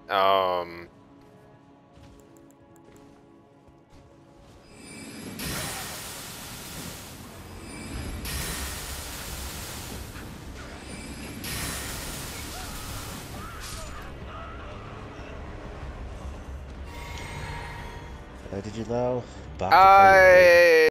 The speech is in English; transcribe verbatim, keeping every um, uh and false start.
Um. Uh, did you know? Back to playing Rig. I